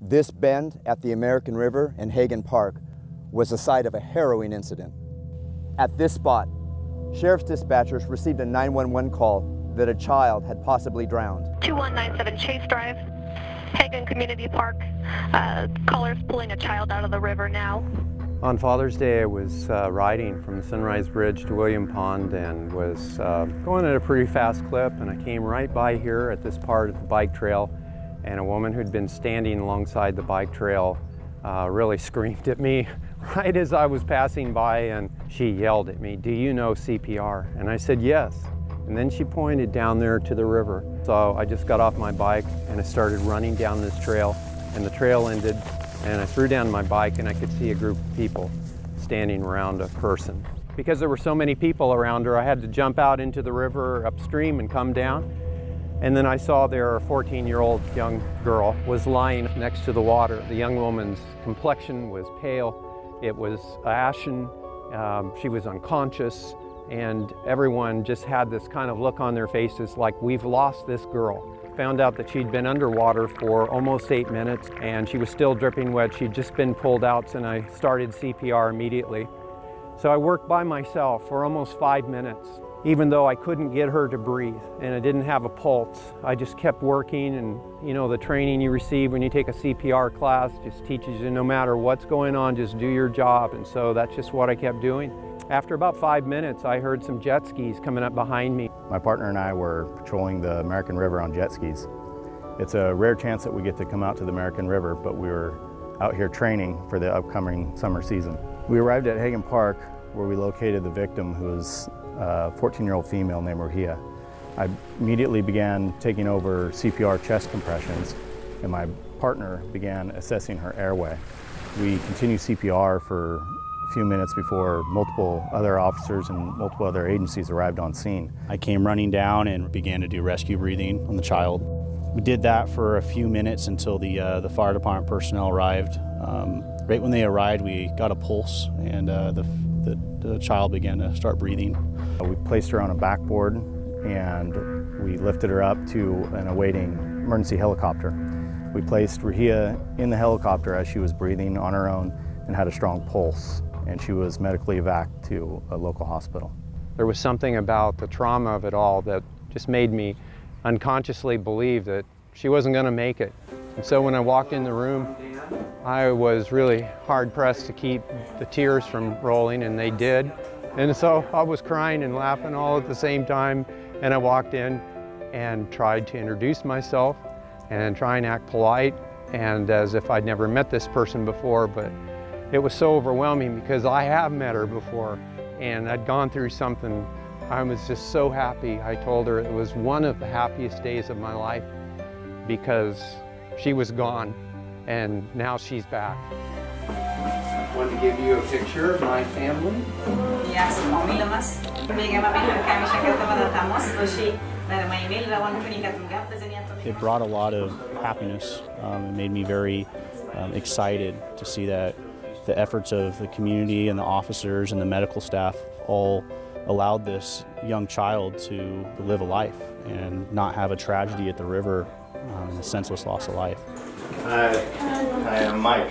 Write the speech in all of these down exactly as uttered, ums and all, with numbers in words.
This bend at the American River in Hagen Park was the site of a harrowing incident. At this spot, sheriff's dispatchers received a nine one one call that a child had possibly drowned. two one nine seven Chase Drive, Hagen Community Park. Uh, caller's pulling a child out of the river now. On Father's Day, I was uh, riding from the Sunrise Bridge to William Pond and was uh, going at a pretty fast clip, and I came right by here at this part of the bike trail, and a woman who'd been standing alongside the bike trail uh, really screamed at me right as I was passing by, and she yelled at me, "Do you know C P R?" And I said, "Yes." And then she pointed down there to the river. So I just got off my bike and I started running down this trail, and the trail ended, and I threw down my bike and I could see a group of people standing around a person. Because there were so many people around her, I had to jump out into the river upstream and come down. And then I saw there a fourteen-year-old young girl was lying next to the water. The young woman's complexion was pale. It was ashen. Um, she was unconscious. And everyone just had this kind of look on their faces like, we've lost this girl. Found out that she'd been underwater for almost eight minutes and she was still dripping wet. She'd just been pulled out, and I started C P R immediately. So I worked by myself for almost five minutes, even though I couldn't get her to breathe and I didn't have a pulse. I just kept working, and you know, the training you receive when you take a C P R class just teaches you no matter what's going on, just do your job. And so that's just what I kept doing. After about five minutes, I heard some jet skis coming up behind me. My partner and I were patrolling the American River on jet skis. It's a rare chance that we get to come out to the American River, but we were out here training for the upcoming summer season. We arrived at Hagen Park, where we located the victim, who was a fourteen-year-old female named Rahia. I immediately began taking over C P R chest compressions, and my partner began assessing her airway. We continued C P R for a few minutes before multiple other officers and multiple other agencies arrived on scene. I came running down and began to do rescue breathing on the child. We did that for a few minutes until the, uh, the fire department personnel arrived. Um, right when they arrived, we got a pulse, and uh, the, the, the child began to start breathing. We placed her on a backboard and we lifted her up to an awaiting emergency helicopter. We placed Rahia in the helicopter as she was breathing on her own and had a strong pulse, and she was medically evacuated to a local hospital. There was something about the trauma of it all that just made me unconsciously believe that she wasn't going to make it. And so when I walked in the room, I was really hard-pressed to keep the tears from rolling, and they did. And so I was crying and laughing all at the same time, and I walked in and tried to introduce myself and try and act polite and as if I'd never met this person before, but it was so overwhelming because I have met her before and I'd gone through something. I was just so happy. I told her it was one of the happiest days of my life because she was gone and now she's back. I wanted to give you a picture of my family. It brought a lot of happiness. Um, it made me very um, excited to see that the efforts of the community and the officers and the medical staff all allowed this young child to live a life and not have a tragedy at the river, um, a senseless loss of life. Hi, hi, I'm Mike.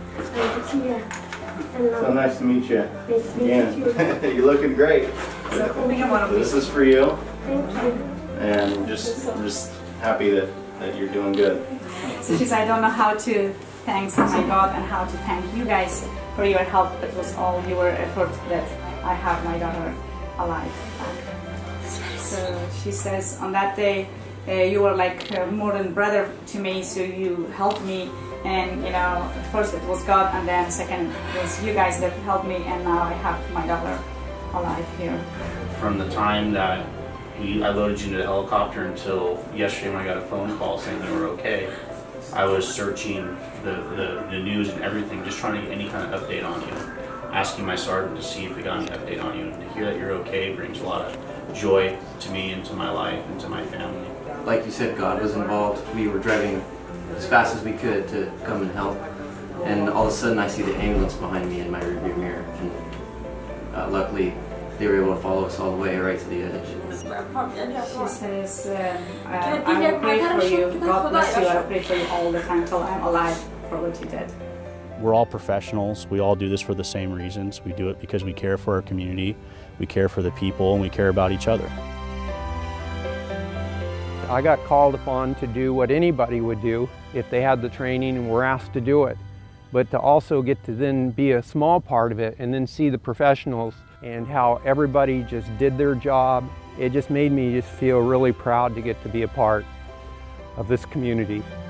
So nice to meet you. Nice to meet you. You're looking great. This is for you. Thank you. And just, I'm just happy that, that you're doing good. So she said, I don't know how to thank my God and how to thank you guys for your help. It was all your effort that I have my daughter alive. So she says, on that day, uh, you were like uh, more than brother to me, so you helped me. And you know, first it was God, and then second it was you guys that helped me, and now I have my daughter alive here. From the time that we, I loaded you into the helicopter until yesterday when I got a phone call saying you were okay, I was searching the, the, the news and everything, just trying to get any kind of update on you. Asking my sergeant to see if we got any update on you. And to hear that you're okay brings a lot of joy to me and to my life and to my family. Like you said, God was involved. We were driving as fast as we could to come and help. And all of a sudden I see the ambulance behind me in my rearview mirror. And uh, luckily they were able to follow us all the way right to the edge. She says, uh, uh, I will pray for you, God bless you, I will pray for you all the time till I'm alive. for what you did. We're all professionals. We all do this for the same reasons. We do it because we care for our community, we care for the people, and we care about each other. I got called upon to do what anybody would do if they had the training and were asked to do it. But to also get to then be a small part of it and then see the professionals and how everybody just did their job, it just made me just feel really proud to get to be a part of this community.